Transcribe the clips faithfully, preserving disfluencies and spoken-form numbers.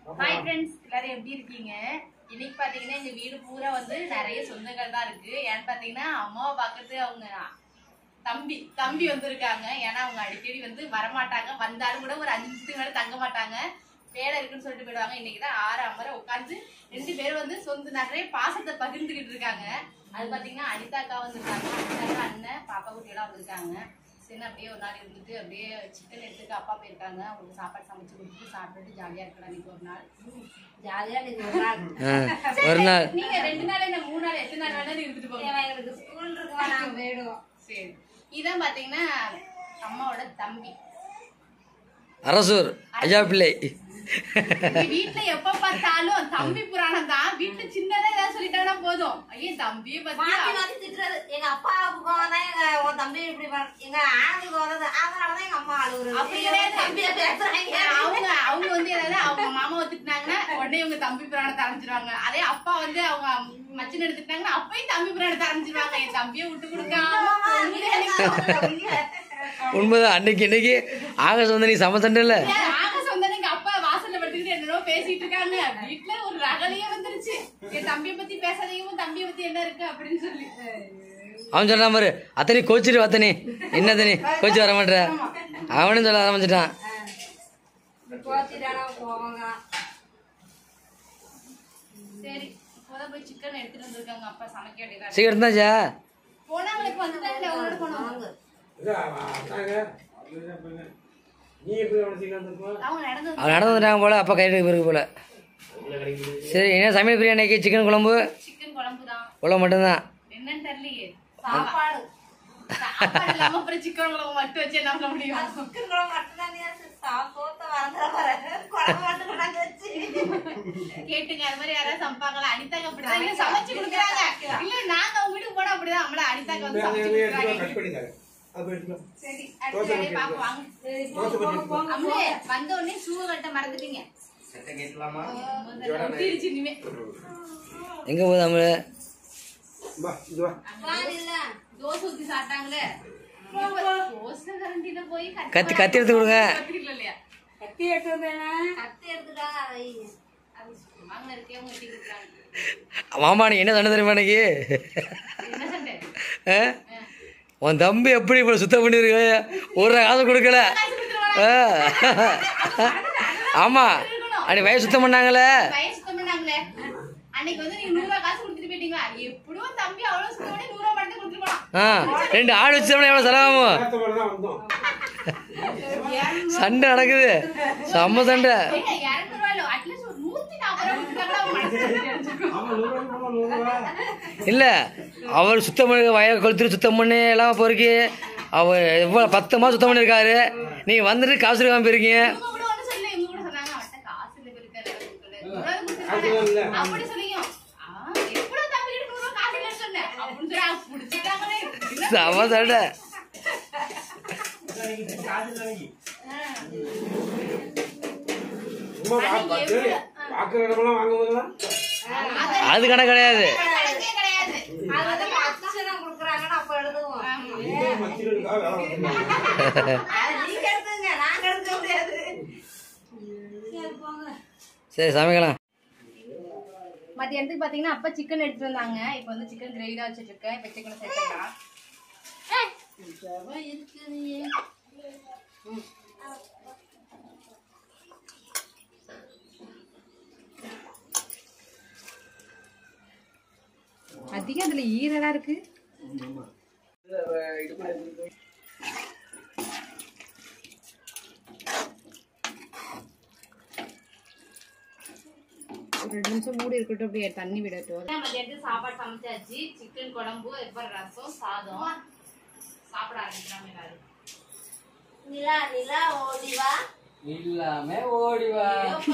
Hi friends, எல்லாரும் எப்படி இருக்கீங்க? இன்னைக்கு பாத்தீங்கன்னா எங்க வீடு பூரா வந்து நிறைய சொந்தங்கள் தான் இருக்கு. ஏன்னு பாத்தீங்கன்னா அம்மாவை பார்க்கறது அவங்க தம்பி தம்பி வந்திருக்காங்க. ஏன்னா அவங்க அடிக்கடி வந்து வரமாட்டாங்க, வந்தாலும் கூட ஒரு அஞ்சு நிமிஷத்துக்கு மேல தங்க மாட்டாங்க, வேலை இருக்குன்னு சொல்லிட்டு போயிடுவாங்க. இன்னைக்குதான் ஆறு அமர உட்காந்து ரெண்டு பேரும் வந்து சொந்த நிறைய பாசத்தை பகிர்ந்துகிட்டு இருக்காங்க. அது பாத்தீங்கன்னா அனிதாக்கா வந்திருக்காங்க, அனிதாக்கா அண்ணன் பாப்பா குட்டியெல்லாம் வந்திருக்காங்க. சரி அப்படியே ஒரு நாள் இருந்துட்டு அப்படியே சிக்கன் எடுத்துட்டு அப்பா போயிருக்காங்க. அவங்களுக்கு சாப்பாடு சமைச்சு கொடுத்துட்டு சாப்பிட்டுட்டு ஜாலியா இருக்கலாம். இன்னைக்கு ஒரு நாள் ஜாலியா ஒரு நாள் நீங்க ரெண்டு நாள் என்ன மூணு நாள் எத்தனை நாள் வேணாலும் இருந்துட்டு போங்க. எங்களுக்கு ஸ்கூல் இருக்குவா, நாங்க போயிடுவோம். சரி, இதான் பாத்தீங்கன்னா அம்மாவோட தம்பி அரசூர் ஐயா பிள்ளை. வீட்டுல எப்ப பார்த்தாலும் தம்பி புராணம் தான். வீட்டுல சின்னதா ஏதாவது சொல்லிட்டாங்கன்னா போதும், ஐயே தம்பியை பத்தி திட்டுறது. எங்க அப்பாவுக்கு கோவம் எங்க உன் தம்பி இப்படி எங்க ஆணுக்கு வர்றது, அதனாலதான் எங்க அம்மா அழுகுறது. அப்படி கிடையாது, தம்பியா பேசுறாங்க. அவங்க அவங்க வந்து ஏதாவது அவங்க மாமாவை திட்டினாங்கன்னா உடனே இவங்க தம்பி புராணத்தை ஆரம்பிச்சிருவாங்க. அதே அப்பா வந்து அவங்க மச்சன் எடுத்துட்டாங்கன்னா அப்பயும் தம்பி புராணத்தை ஆரம்பிச்சிருவாங்க. என் தம்பியை விட்டு கொடுக்காம உண்மைதான். அன்னைக்கு இன்னைக்கு ஆகஸ்ட் வந்து நீ சமசண்டல ஆகஸ்ட் வந்து எங்க அப்பா வாசல்ல படுத்துக்கிட்டு என்னோ பேசிட்டு இருக்காங்க. வீட்டுல ஒரு ரகலையே வந்துருச்சு, என் தம்பியை பத்தி பேசாதீங்க, தம்பியை பத்தி என்ன இருக்கு அப்படின்னு சொல்லி. அவன் சொல்ற மாதிரி அத்தனை கோச்சிட்டு அத்தனை என்ன தனி கோச்சு வர மாட்டேற அவனும் சொல்ல ஆரம்பிச்சிட்டான். சரி, இப்போதான் போய் சிக்கன் எடுத்துட்டு வந்திருக்காங்க அப்பா சமைக்க வேண்டியதா. சீக்கிரம் தான்ச்சா போனவங்களுக்கு வந்துட்டாங்க, அவங்களோட போனவங்க அவன் நடந்து வந்துட்டாங்க போல, அப்பா கைட்டு பிறகு போல. சரி, என்ன சமையல் பிரியாணிக்கு சிக்கன் குழம்பு சிக்கன் குழம்பு தான். குழம்பு மட்டும்தான். என்னன்னு தெரியலையே, சாப்பாடு சாப்பாடு இல்லாம அப்புறம் சிக்கன் குழம்பு மட்டும் வச்சு என்ன பண்ண முடியும்? சிக்கன் குழம்பு மட்டும் தான் கேட்டுங்க. அது மாதிரி யாராவது சமைப்பாங்களா? அனிதாக்கு அப்படிதான் சமைச்சு கொடுக்குறாங்க. இல்ல நாங்க அவங்க வீட்டுக்கு போனா அப்படிதான் நம்மள அனிதாக்கு வந்து சமைச்சு கொடுக்குறாங்க. சரி, அடுத்த வேலையை பாப்போம் வாங்க. அம்மே வந்த உடனே ஷூ கட்ட மறந்துட்டீங்க. எங்க போகுது நம்மள? தோசை ஊத்தி சாப்பிட்டாங்களே, கத்தி கத்தி எடுத்து கொடுங்க. கத்தி எடுத்து கத்தி எடுத்துட்டாங்க. மாமா நீ என்ன சண்டை தெரியுமா இன்னைக்கு? உன் தம்பி எப்படி இப்ப சுத்தம் பண்ணிருக்க, ஒரு காசு கொடுக்கல. ஆமா, அன்னைக்கு வயசு சுத்தம் பண்ணாங்களே. ரெண்டு ஆள் வச்சோம்னா எவ்வளவு செலவாகும்? சண்டை நடக்குது, செம்ம சண்டை. இல்ல அவர் சுத்தம் பண்ணி வயல் கொளுத்துட்டு சுத்தம் பண்ணி எல்லாம் பொறுக்கி அவர் எவ்வளவு பத்து மாசம் சுத்தம் பண்ணிருக்காரு. நீங்க வந்துட்டு காசு இருக்காம போயிருக்கீங்க. செம சண்டை. அது கணக்கு கிடையாது. சரி சமைக்கலாம். மத்தியானத்துக்கு பாத்தீங்கன்னா அப்பா சிக்கன் எடுத்துட்டு வந்தாங்க. இப்ப வந்து சிக்கன் கிரேவி தான் வச்சுட்டு இருக்கேன். இப்ப சிக்கன் சேர்த்துக்கலாம். அதிகம் அதுல ஈரலா இருக்கு. ரெண்டு நிமிஷம் மூடி இருக்கட்டும், அப்படியே தண்ணி விடட்டும். மத்தியானத்துக்கு சாப்பாடு சமைச்சாச்சு. சிக்கன் குழம்பு, எப்ப ரசம், சாதம். சாப்பிட ஆரம்பிக்கிறாங்க எல்லாரும். நிலா நிலா ஓடிவா இல்லாம ஓடிவா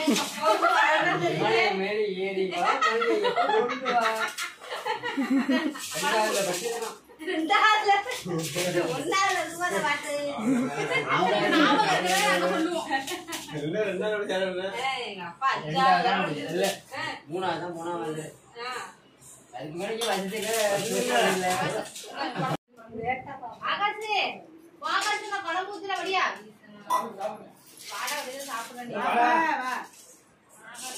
மேரி ஏறிவா மூணாவது மூணாவது அதுக்கு மேலே ஆகாசு வாகாசு நான் குழம்பு ஊத்துற வழியா வாடா வெளிய சாப்பிடுறேன்.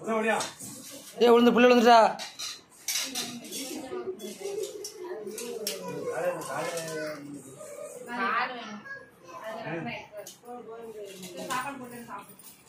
ஏ விழுந்து புள்ளி விழுந்துட்டா. காடு வேணும். அது சாப்பாடு போட்டு சாப்பிடு.